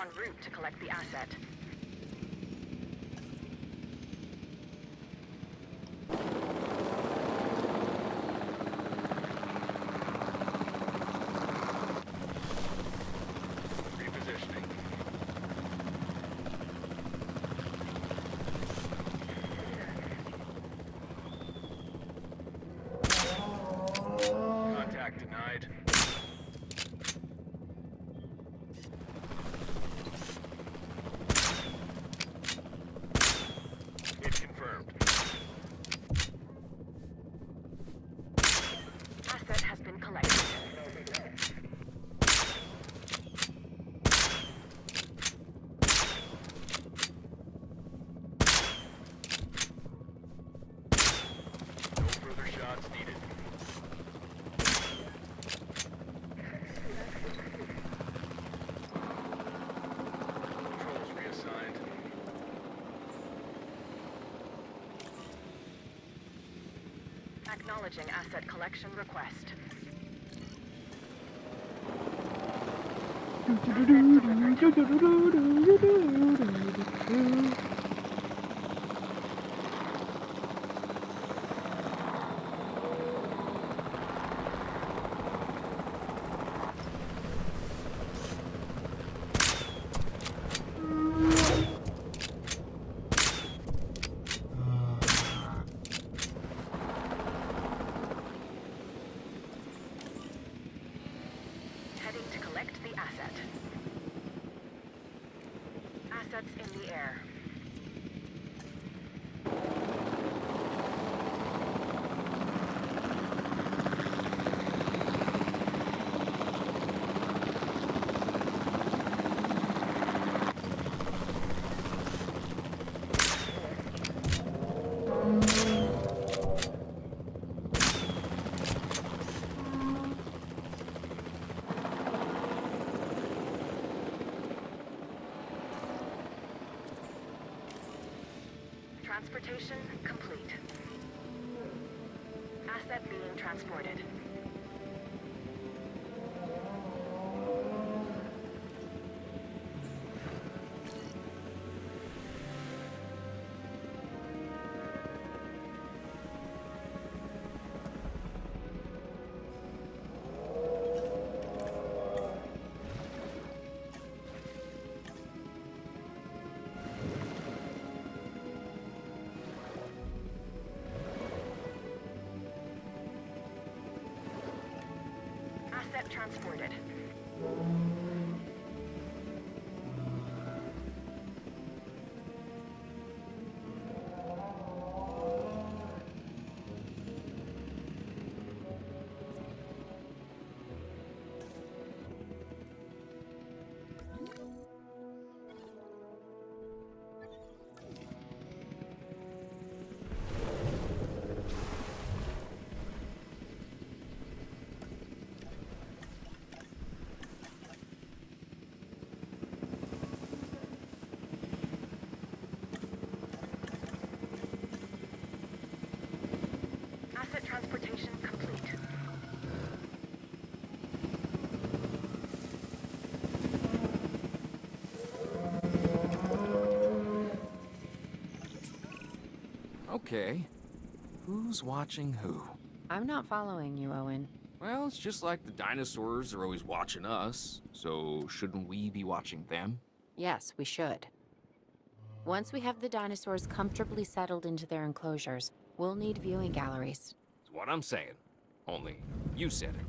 en route to collect the asset. Repositioning. Contact denied. Hit confirmed. Asset has been collected. No further shots needed. Controls reassigned. Acknowledging asset collection request. Heading to collect the asset. Assets in the air. Transportation complete. Asset being transported. Asset transported. Asset transportation complete. Okay. Who's watching who? I'm not following you, Owen. Well, it's just like the dinosaurs are always watching us, so shouldn't we be watching them? Yes, we should. Once we have the dinosaurs comfortably settled into their enclosures, we'll need viewing galleries. That's what I'm saying. Only, you said it.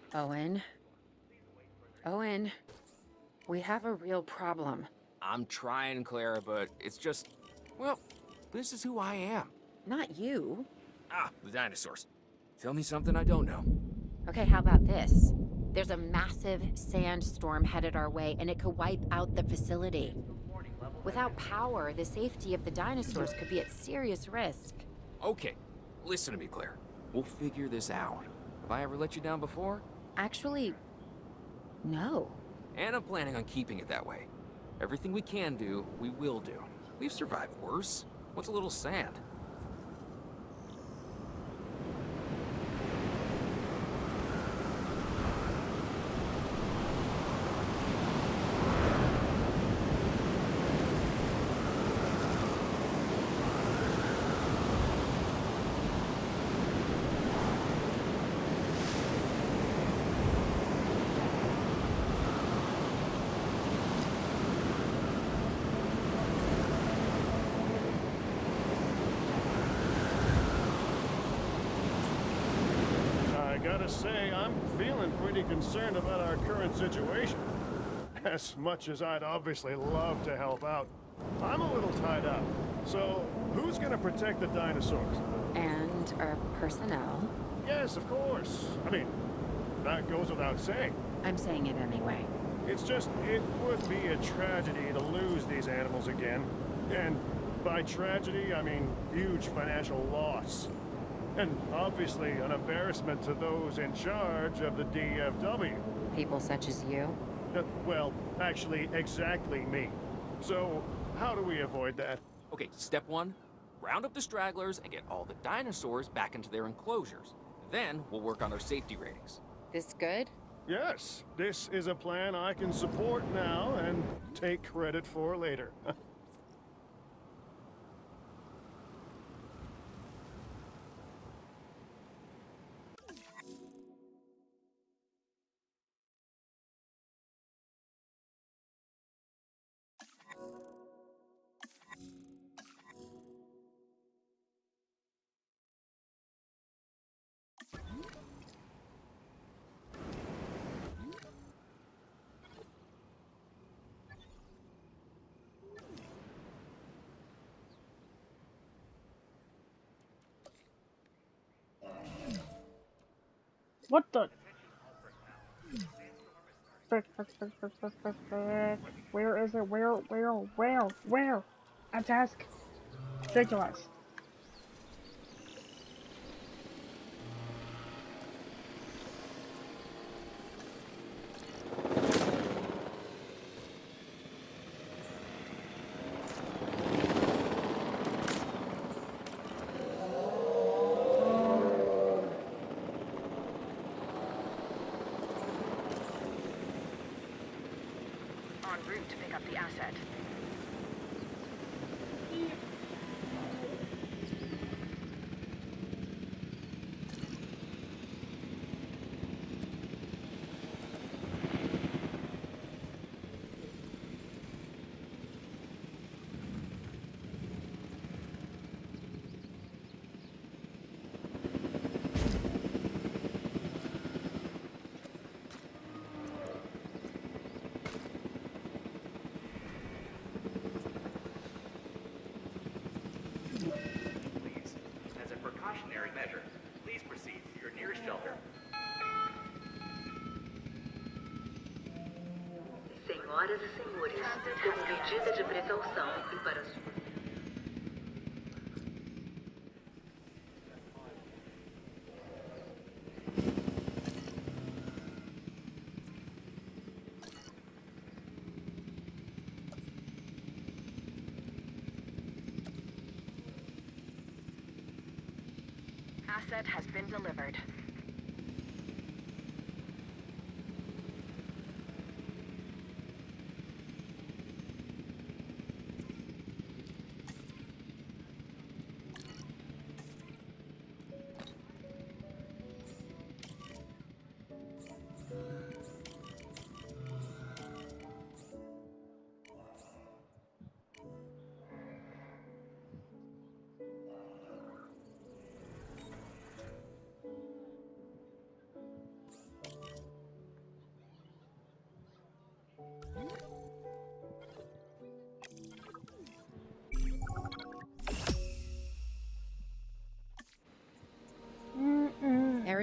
Owen. Owen. We have a real problem. I'm trying, Clara, but it's just, well, this is who I am. Not you. Ah, the dinosaurs. Tell me something I don't know. Okay, how about this? There's a massive sandstorm headed our way, and it could wipe out the facility. Without power, the safety of the dinosaurs could be at serious risk. Okay, listen to me, Claire. We'll figure this out. Have I ever let you down before? Actually, no. And I'm planning on keeping it that way. Everything we can do, we will do. We've survived worse. What's a little sand? I gotta say, I'm feeling pretty concerned about our current situation. As much as I'd obviously love to help out, I'm a little tied up. So, who's gonna protect the dinosaurs? And our personnel. Yes, of course. I mean, that goes without saying. I'm saying it anyway. It's just, it would be a tragedy to lose these animals again. And by tragedy, I mean huge financial loss. And obviously an embarrassment to those in charge of the DFW. People such as you. Well, actually, exactly me. So, how do we avoid that? Okay, step one, round up the stragglers and get all the dinosaurs back into their enclosures. Then we'll work on their safety ratings. This good? Yes, this is a plan I can support now and take credit for later. What the? Frick, frick, frick, frick, frick, frick, frick. Where is it? Where? At task. Ridiculous. En route to pick up the asset. Please, as a precautionary measure, please proceed to your nearest shelter. Senhoras e senhores, como medida de precaução e para sua... Asset has been delivered.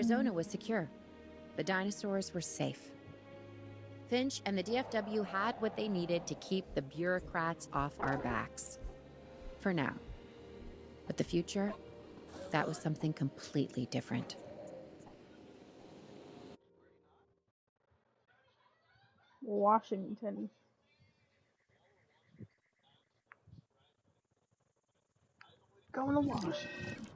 Arizona was secure. The dinosaurs were safe. Finch and the DFW had what they needed to keep the bureaucrats off our backs. For now. But the future, that was something completely different. Washington. Going to Washington.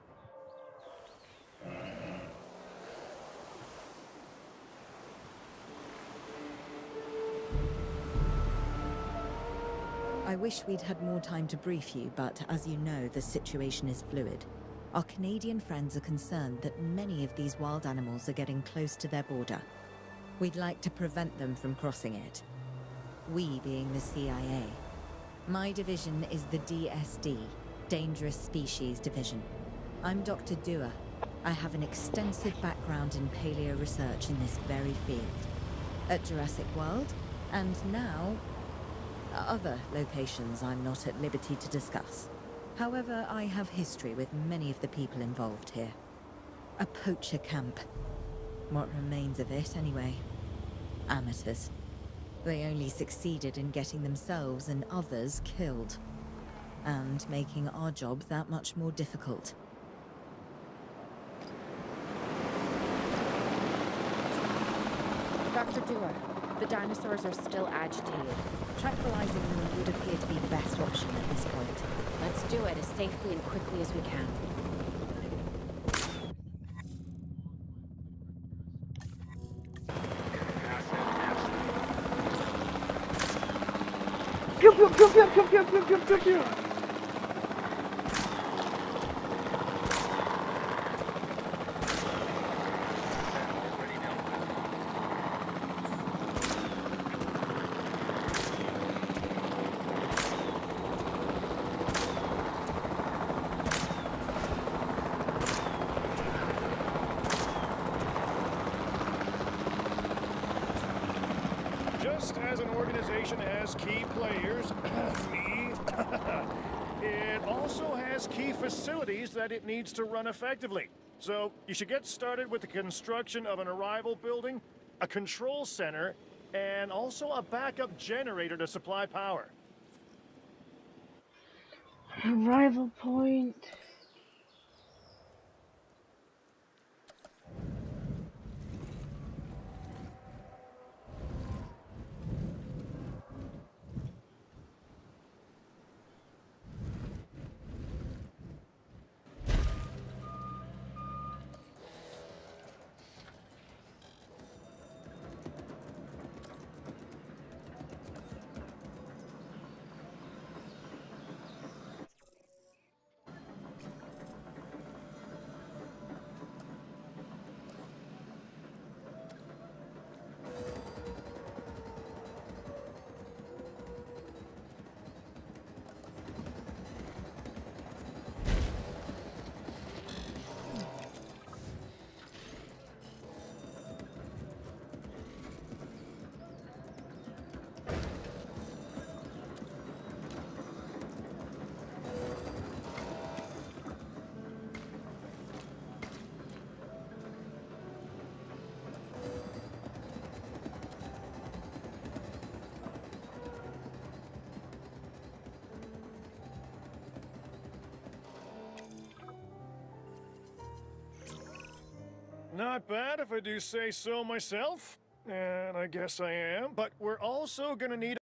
I wish we'd had more time to brief you, but as you know, the situation is fluid. Our Canadian friends are concerned that many of these wild animals are getting close to their border. We'd like to prevent them from crossing it. We being the CIA. My division is the DSD, Dangerous Species Division. I'm Dr. Dua. I have an extensive background in paleo research in this very field. At Jurassic World, and now other locations I'm not at liberty to discuss. However, I have history with many of the people involved here. A poacher camp. What remains of it, anyway. Amateurs. They only succeeded in getting themselves and others killed. And making our job that much more difficult. Dr. Dua, the dinosaurs are still agitated. Tranquilizing them would appear to be the best option at this point. Let's do it as safely and quickly as we can. Pew pew pew pew pew pew pew pew pew pew. Just as an organization has key players, me, it also has key facilities that it needs to run effectively. So you should get started with the construction of an arrival building, a control center, and also a backup generator to supply power. Arrival point. Not bad if I do say so myself. And I guess I am, but we're also gonna need